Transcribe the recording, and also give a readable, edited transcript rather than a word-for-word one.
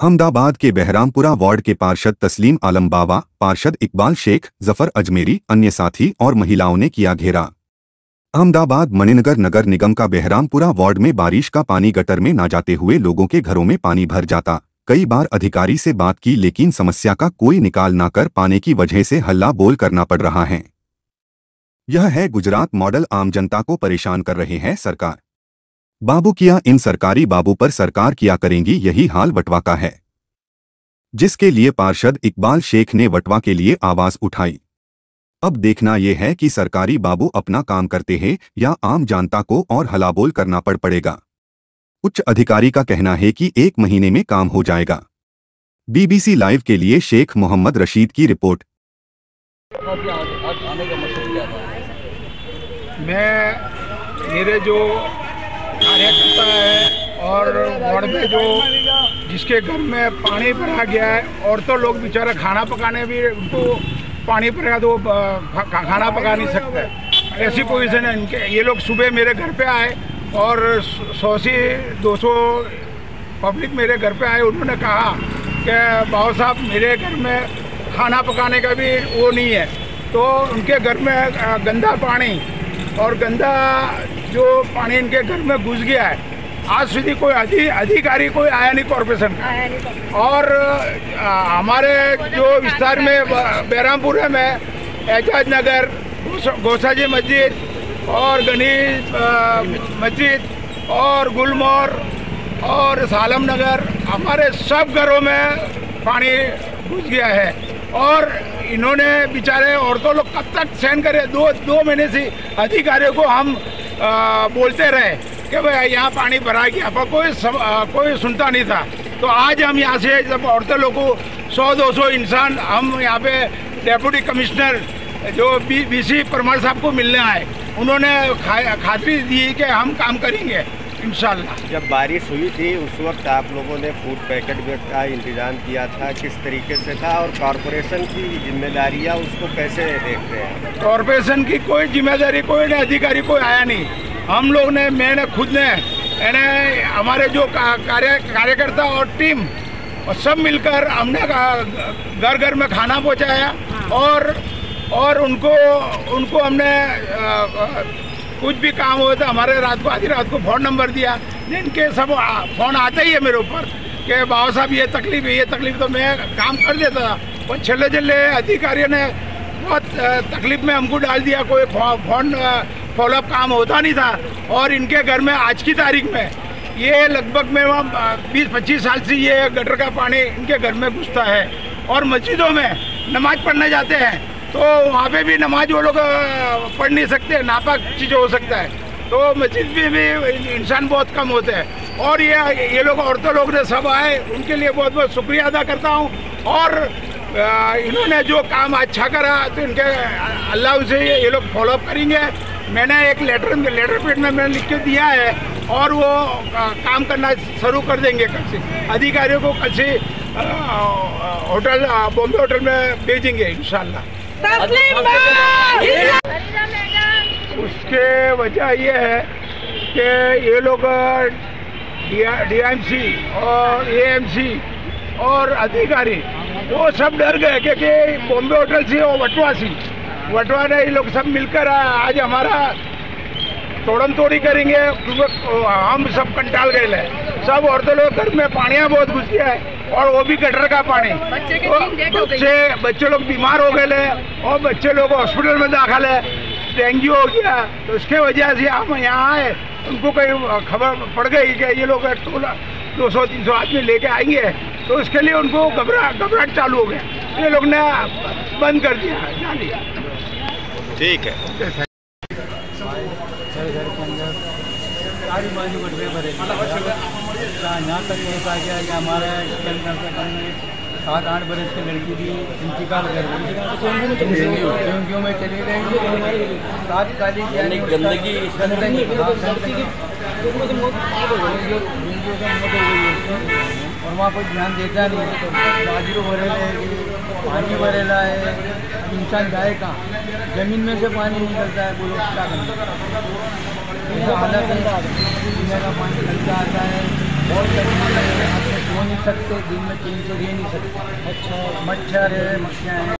अहमदाबाद के बहरामपुरा वार्ड के पार्षद तस्लीम आलम बावा, पार्षद इकबाल शेख, जफर अजमेरी, अन्य साथी और महिलाओं ने किया घेरा। अहमदाबाद मणिनगर नगर निगम का बहरामपुरा वार्ड में बारिश का पानी गटर में ना जाते हुए लोगों के घरों में पानी भर जाता। कई बार अधिकारी से बात की लेकिन समस्या का कोई निकाल ना कर पाने की वजह से हल्ला बोल करना पड़ रहा है। यह है गुजरात मॉडल। आम जनता को परेशान कर रहे हैं सरकार बाबू किया इन सरकारी बाबू पर सरकार किया करेंगी, यही हाल वटवा का है, जिसके लिए पार्षद इकबाल शेख ने वटवा के लिए आवाज उठाई। अब देखना यह है कि सरकारी बाबू अपना काम करते हैं या आम जनता को और हलाबोल करना पड़ेगा। उच्च अधिकारी का कहना है कि 1 महीने में काम हो जाएगा। BBC लाइव के लिए शेख मोहम्मद रशीद की रिपोर्ट। मेरे जो कार्यकर्ता है और वार्ड में जो जिसके घर में पानी भरा गया है, औरतों लोग बेचारा खाना पकाने भी उनको पानी भरेगा तो खाना पका नहीं सकते, ऐसी पोजीशन है इनके। ये लोग सुबह मेरे घर पे आए और 100 से 200 पब्लिक मेरे घर पे आए। उन्होंने कहा कि बाबू साहब मेरे घर में खाना पकाने का भी वो नहीं है, तो उनके घर में गंदा पानी और गंदा जो पानी इनके घर में घुस गया है। आज સુધી कोई अधिकारी कोई आया नहीं कॉरपोरेशन का। और हमारे जो विस्तार में बहरामपुरा में एजाज नगर, गोसाजी मस्जिद और गणेश मस्जिद और गुलमोहर और सालम नगर, हमारे सब घरों में पानी घुस गया है। और इन्होंने बेचारे औरतों लोग कब तक सहन करें। दो महीने से अधिकारियों को हम बोलते रहे कि भाई यहाँ पानी भरा गया, पर कोई सुनता नहीं था। तो आज हम यहाँ से जब औरतें लोग को 100-200 इंसान हम यहाँ पे डेप्यूटी कमिश्नर जो BC परमार साहब को मिलने आए, उन्होंने खातरी दी कि हम काम करेंगे इंशाल्लाह। जब बारिश हुई थी उस वक्त आप लोगों ने फूड पैकेट का इंतजाम किया था, किस तरीके से था और कॉरपोरेशन की जिम्मेदारियाँ उसको कैसे देखते हैं? कॉरपोरेशन की कोई जिम्मेदारी कोई नहीं, अधिकारी कोई आया नहीं। हम लोग ने, मैंने खुद ने हमारे जो कार्यकर्ता और टीम और सब मिलकर हमने घर घर में खाना पहुँचाया और उनको हमने कुछ भी काम हुआ था हमारे आधी रात को फ़ोन नंबर दिया। इनके सब फ़ोन आते ही है मेरे ऊपर कि बाबा साहब ये तकलीफ है, ये तकलीफ, तो मैं काम कर देता था। और छल्ले अधिकारियों ने बहुत तकलीफ में हमको डाल दिया, कोई फ़ोन फॉलोअप काम होता नहीं था। और इनके घर में आज की तारीख में ये लगभग में 20-25 साल से ये गटर का पानी इनके घर में घुसता है। और मस्जिदों में नमाज पढ़ने जाते हैं तो वहाँ पे भी नमाज वो लोग पढ़ नहीं सकते, नापाक चीज़ हो सकता है। तो मस्जिद में भी इंसान बहुत कम होते हैं। और ये लोग औरतों लोग ने सब आए, उनके लिए बहुत बहुत शुक्रिया अदा करता हूँ। और इन्होंने जो काम अच्छा करा तो इनके अल्लाह से ये लोग फॉलोअप करेंगे। मैंने एक लेटर पेड में मैंने लिख के दिया है और वो काम करना शुरू कर देंगे कल से। अधिकारियों को कल से होटल बॉम्बे होटल में भेजेंगे इंशाल्लाह। उसके वजह ये है कि ये लोग DIMC और AMC और अधिकारी वो सब डर गए क्योंकि बॉम्बे होटल से और वटवा ने ये लोग सब मिलकर आज हमारा तोड़म तोड़ी करेंगे। हम सब कंटाल गए, सब औरतों लोग घर में पानियाँ बहुत घुस गया है और वो भी गटर का पानी। बच्चे लोग बीमार हो गए और बच्चे लोग हॉस्पिटल में दाखिल है, डेंगू हो गया। तो उसके वजह से हम यहाँ आए, उनको कहीं खबर पड़ गई कि ये लोग 200-300 आदमी लेके आएंगे, तो उसके लिए उनको घबराहट चालू हो गया। ये लोग ने बंद कर दिया, जानिए। ठीक है। घर के अंदर सारी बाजू गटरे भरे, यहाँ तक ऐसा आ गया कि हमारे कम से कम 7-8 बरस की लड़की भी इंतकाल कर रही डेंगू में चली गई। तात्कालिक यानी गंदगी और वहाँ पर ध्यान देता नहीं। बाजू भरेला है, पानी भरेला है, इंसान जाए कहाँ? जमीन में से पानी निकलता है, बोलो क्या करें? ऐसा हालत है, पीने का पानी खर्चा आता है, बहुत सो नहीं सकते, दिन में 3 तो रह नहीं सकते। अच्छा, मच्छर है, मक्खियाँ हैं।